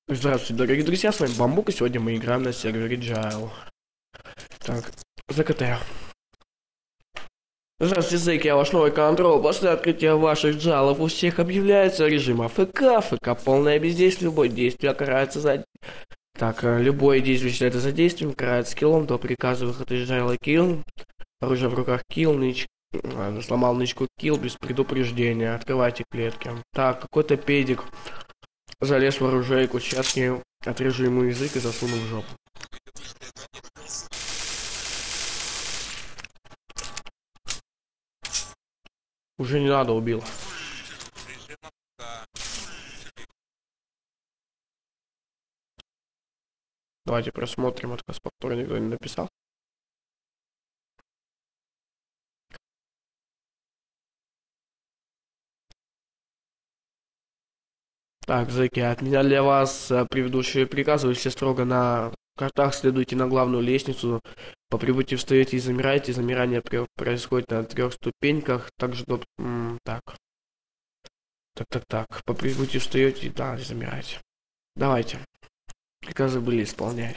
Здравствуйте, дорогие друзья, с вами Бамбук, и сегодня мы играем на сервере Джайл. Так, ЗКТ. Здравствуйте, зэки, я ваш новый контрол. После открытия ваших джалов у всех объявляется режим АФК. АФК полное бездействие, любое действие карается за... Так, любое действие считается за действием, карается киллом, до приказа выхода из джайла килл. Оружие в руках килл, сломал нычку килл без предупреждения. Открывайте клетки. Так, какой-то педик залез в оружейку, сейчас я отрежу ему язык и засуну в жопу. Уже не надо, убил. Давайте просмотрим отказ повтора, никто не написал. Так, зэки, от меня для вас предыдущие приказы, вы все строго на картах следуйте на главную лестницу. По прибытии встаете и замираете. Замирание происходит на 3 ступеньках. Также так. Так. По прибытии встаете, да, и замираете. Давайте. Приказы были исполнять.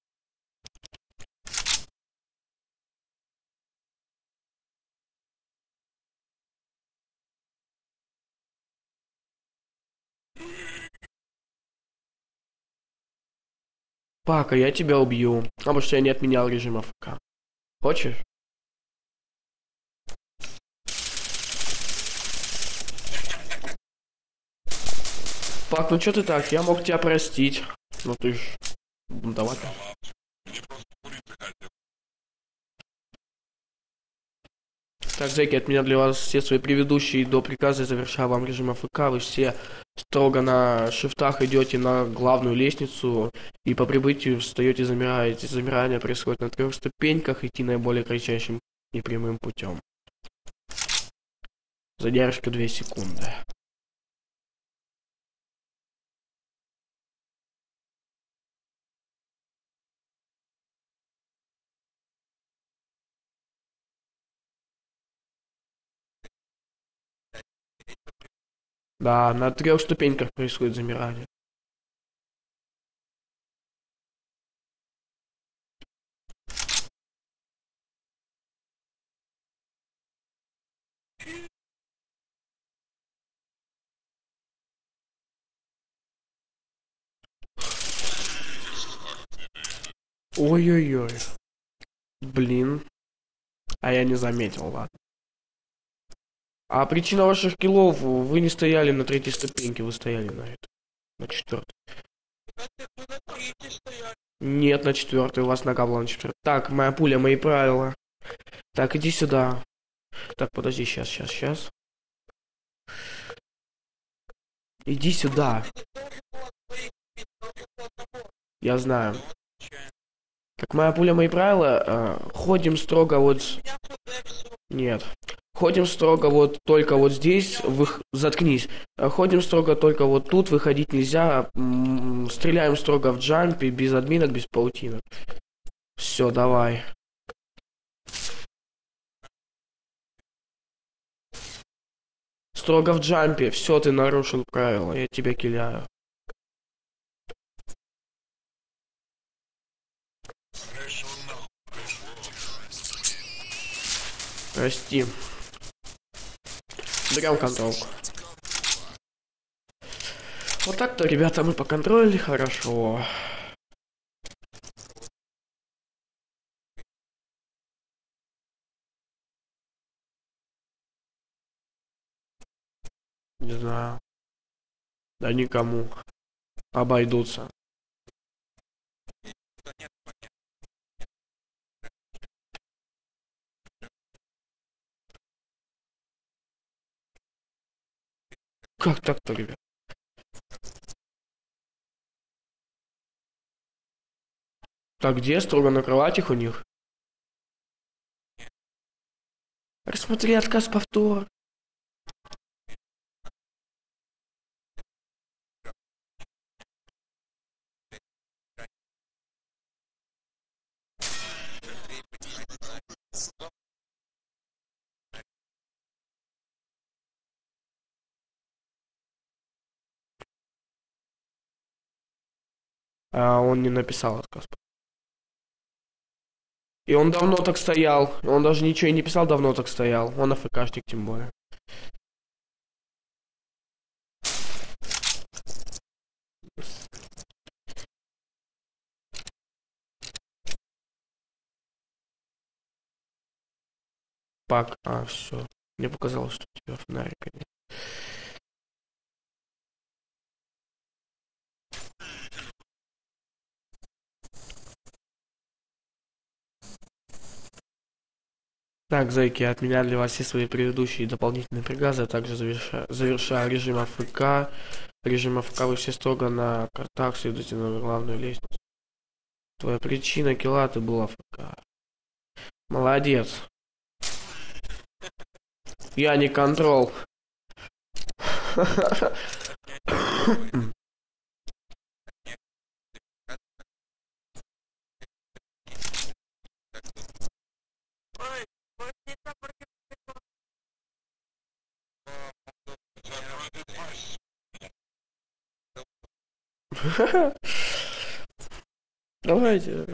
Пака, я тебя убью. Потому что я не отменял режим АФК. Хочешь? Пак, ну что ты так? Я мог тебя простить. Ну ты ж бунтоватый. Так, зэки, от меня для вас все свои предыдущие до приказа завершаю вам режим АФК. Вы все строго на шифтах идете на главную лестницу и по прибытию встаете и замираете. Замирание происходит на 3 ступеньках, идти наиболее кратчайшим и прямым путем. Задержка 2 секунды. Да, на 3 ступеньках происходит замирание. Ой-ой-ой. Блин. А я не заметил, ладно. А причина ваших киллов, вы не стояли на 3 ступеньке, вы стояли на этой, на 4. Нет, на 4, у вас нога была на 4. Так, моя пуля, мои правила. Так, иди сюда. Так, подожди, сейчас. Иди сюда. Я знаю. Так, моя пуля, мои правила. Ходим строго вот... Нет. Ходим строго вот только вот здесь. Заткнись. Ходим строго только вот тут. Выходить нельзя. Стреляем строго в джампе. Без админок, без паутинок. Все, давай. Строго в джампе. Все, ты нарушил правила. Я тебя киляю. Прости. Берем контролку. Вот так-то, ребята, мы поконтролили хорошо. Не знаю. Да никому. Обойдутся. Как так-то, ребят? Так, где строго накрывать их у них? Рассмотри отказ повтор. А он не написал отказ. И он давно так стоял. Он даже ничего и не писал, давно так стоял. Он АФКшник тем более. Пак, все. Мне показалось, что у тебя фонарика нет. Так, зайки, отменяю для вас все свои предыдущие дополнительные приказы, а также завершаю режим АФК. Режим АФК вы все строго на картах, следуйте на главную лестницу. Твоя причина килла, ты был АФК. Молодец. Я не контрол. Давайте.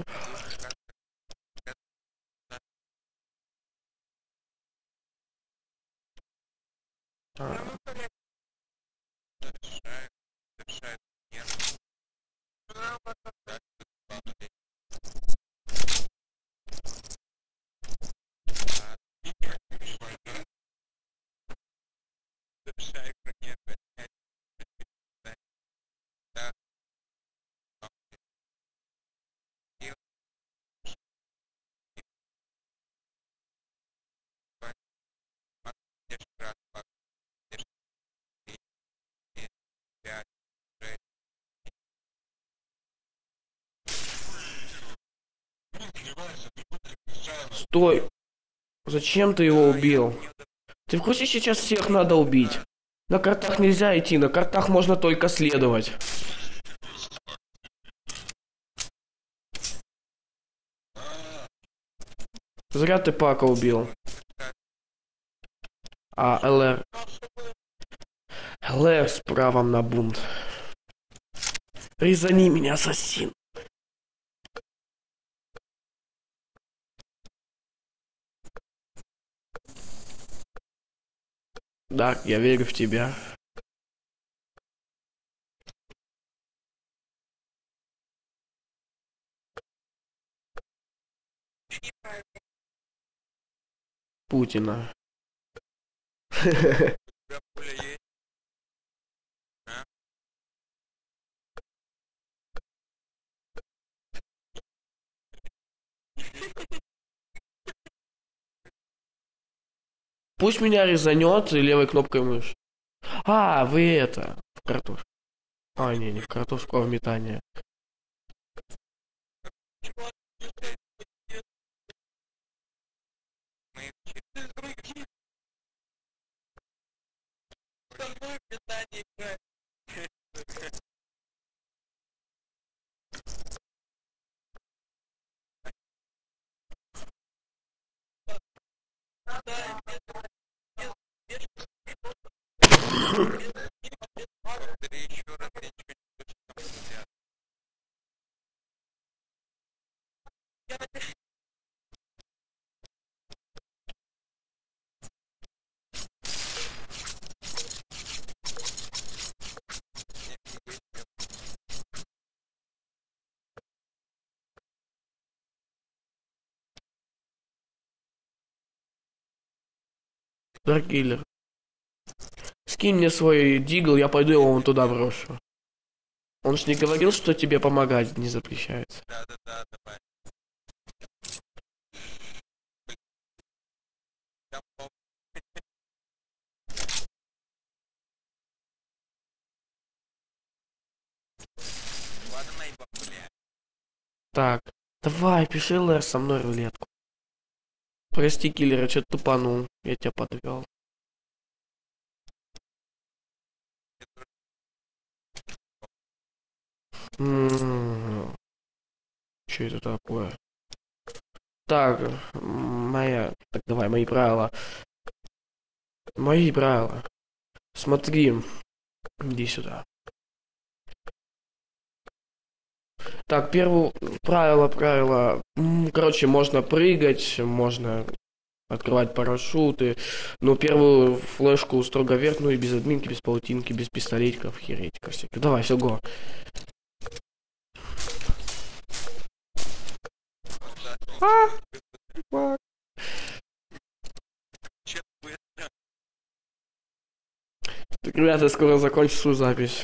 Стой! Зачем ты его убил? Ты в курсе, сейчас всех надо убить? На картах нельзя идти, на картах можно только следовать. Зря ты Пака убил. А ЛР... ЛР с правом на бунт. Резани меня, ассасин. Да, я верю в тебя. Путина. Пусть меня резанет левой кнопкой мыши. А, вы это, в картошку. А, не в картошку, а в метание. Даркиллер. Скинь мне свой дигл, я пойду его вон туда брошу. Он ж не говорил, что тебе помогать не запрещается. Да, давай. Так, давай, пиши ЛР со мной рулетку. Прости, киллер, я что-то тупанул. Я тебя подвел. Что это такое? Так, Так, давай, мои правила. Мои правила. Смотри. Иди сюда. Так, первое правило. Короче, можно прыгать, можно открывать парашюты. Но первую флешку строго вверх, ну и без админки, без паутинки, без пистолетиков, херетиков всяких. Давай, все, го. Так, ребята, я скоро закончу свою запись.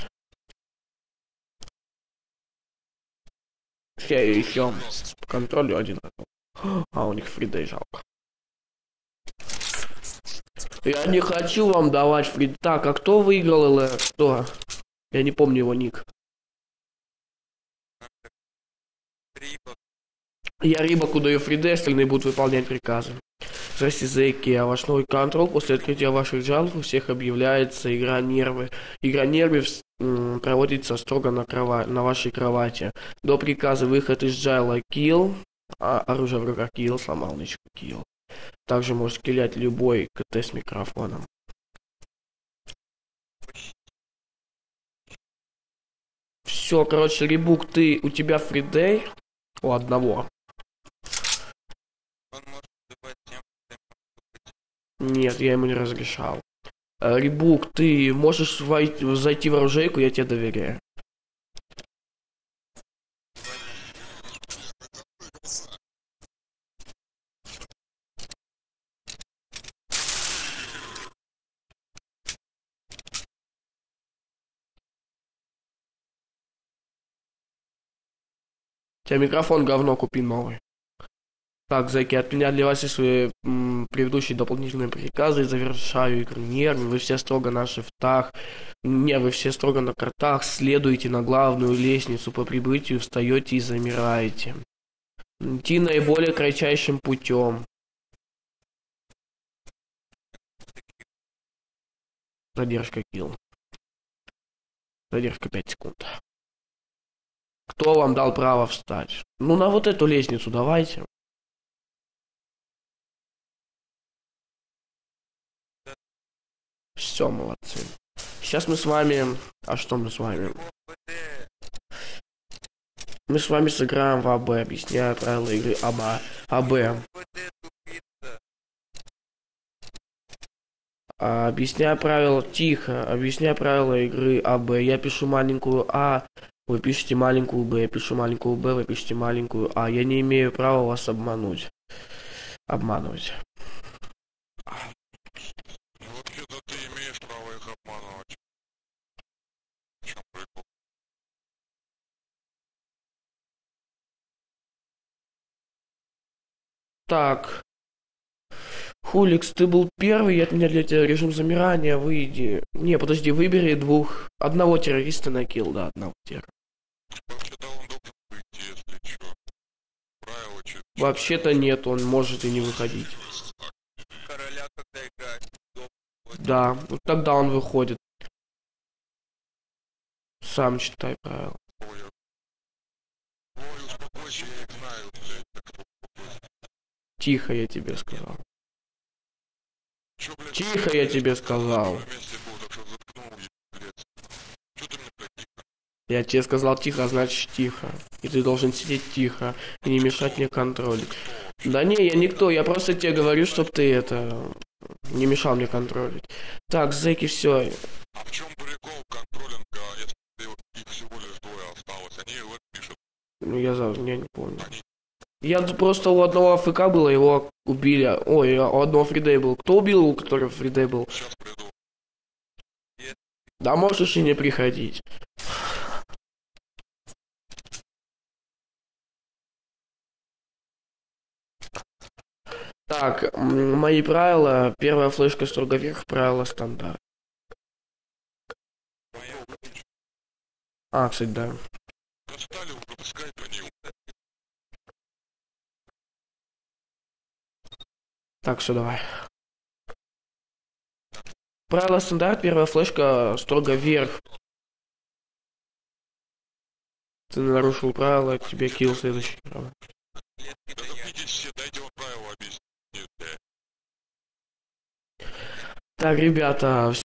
Я еще по контролю один. А у них фридей жалко. Я не хочу вам давать фрид. Так, а кто выиграл ЛР? Кто? Я не помню его ник. Я Рибаку даю фриды, остальные будут выполнять приказы. Здравствуйте, зэки, а ваш новый контроль после открытия ваших жалоб у всех объявляется игра нервы. Игра нервы проводится строго на вашей кровати. До приказа выход из джайла kill, оружие в руках kill, сломал нычку kill. Также можешь киллять любой КТ с микрофоном. Все, короче, Рибук, у тебя фридей у одного. Нет, я ему не разрешал. Рибук, ты можешь зайти в оружейку, я тебе доверяю. Тебе микрофон говно, купи новый. Так, зайки, от меня для вас и свои предыдущие дополнительные приказы. Завершаю игру нервы. Вы все строго на шифтах. Не, вы все строго на картах. Следуйте на главную лестницу. По прибытию встаете и замираете. Идти наиболее кратчайшим путем. Задержка килл. Задержка 5 секунд. Кто вам дал право встать? Ну, на вот эту лестницу давайте. Все, молодцы. Сейчас мы с вами... А что мы с вами? Мы с вами сыграем в АБ. Объясняю правила игры АБ. Объясняю правила... Тихо. Объясняю правила игры АБ. Я пишу маленькую А. Вы пишете маленькую Б, я пишу маленькую Б, вы пишете маленькую А. Я не имею права вас обмануть. Обманывать. Вообще-то ты имеешь право их обманывать. В чем прикол? Так. Хуликс, ты был первый, от меня для тебя режим замирания, выйди. Не, подожди, выбери одного террориста на килл, да, одного террора. Вообще-то он должен выйти, если что. Правило Вообще-то нет, он может и не выходить. Короля, когда играть. Да, вот тогда он выходит. Сам читай правила. Ой, успокойся, я их знаю, блядь, так что успокойся. Тихо, я тебе сказал. Чё, блядь, Тихо, я тебе сказал. вместе был, так что заткнул, блядь. Чё ты мне, блядь, тихо? Я тебе сказал тихо, а значит тихо. И ты должен сидеть тихо и не мешать мне контролить. Да не, я никто, я просто тебе говорю, чтоб ты не мешал мне контролить. Так, зэки, все. А в чем прикол контролинга, если их всего лишь двое осталось? Они вот пишут. Ну я не помню. Я просто у одного АФК было, его убили. Ой, у одного фридей был. Кто убил, у которого фридей был? Сейчас приду. Да можешь и не приходить. Так, мои правила. Первая флешка строго вверх, правила стандарт. Кстати, да. Достали уже, пускай они. Так, все, давай. Правило стандарт, первая флешка строго вверх. Ты нарушил правила, тебе килл следующий. Да заткнитесь все, дайте вам правила объяснить. Так, ребята,